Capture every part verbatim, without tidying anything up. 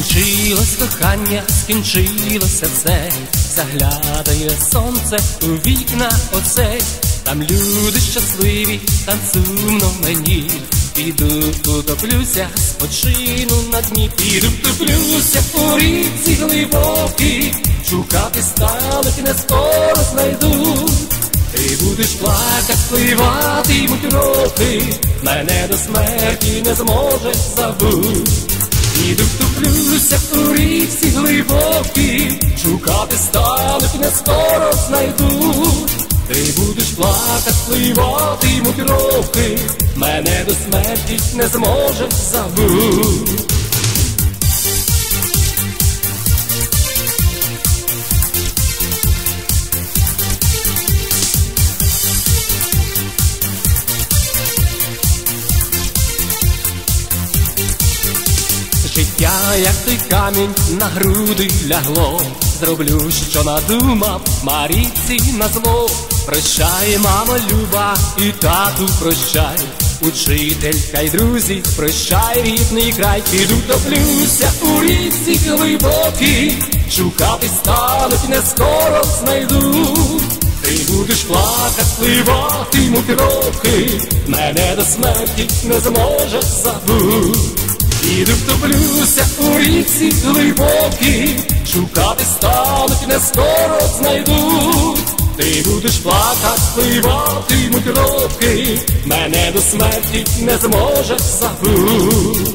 Скінчилось кохання, скінчилося все, заглядає сонце у вікна оцей. Там люди щасливі, там сумно мені. Піду утоплюся, спочину на дні. Піду втоплюся у річці глибокій, шукати стануть не скоро знайду. Ти будеш плакать, спливатимуть роки, мене до смерті не зможеш забуть. Піду втоплюся у річці глибокій, шукати стануть не скоро знайду. Ти будеш плакать, спливатимуть роки, мене до смерті не зможеш забуть. Життя, як той камінь, на груди лягло. Зроблю, що надумав, Марійці назло. Прощай, мамо люба, і тату прощай, учителька й друзі, прощай, рідний край. Піду втоплюся у річці глибокій, шукати стануть не скоро знайду. Ти будеш плакать, спливатимуть роки, мене до смерті не зможеш забуть. Піду втоплюся у річці глибокій, шукати стануть не скоро знайду. Ти будеш плакать, спливатимуть роки, мене до смерті не зможеш забуть.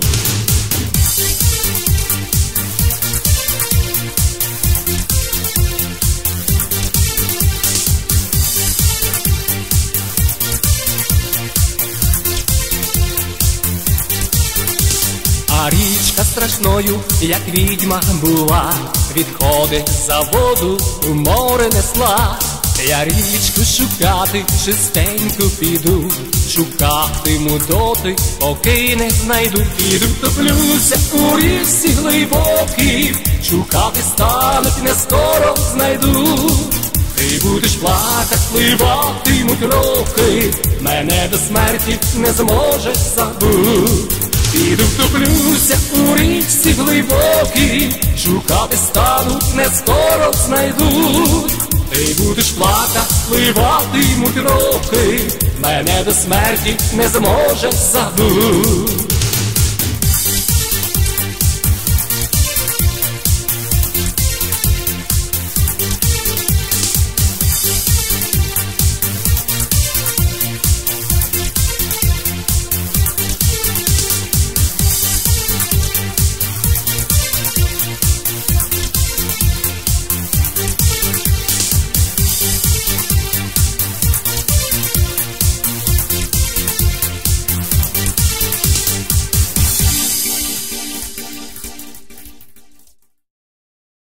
А річка страшною, як відьма була, відходи за воду у море несла. Я річку шукати чистеньку піду, шукатиму доти, поки не знайду. Піду втоплюся у річці глибокій, шукати стануть не скоро знайду. Ти будеш плакать, спливатимуть роки, мене до смерті не зможеш забуть. Піду втоплюся у річці глибокій, шукати стануть не скоро знайдуть. Ти будеш плакать, спливатимуть роки, мене до смерті не зможеш забуть.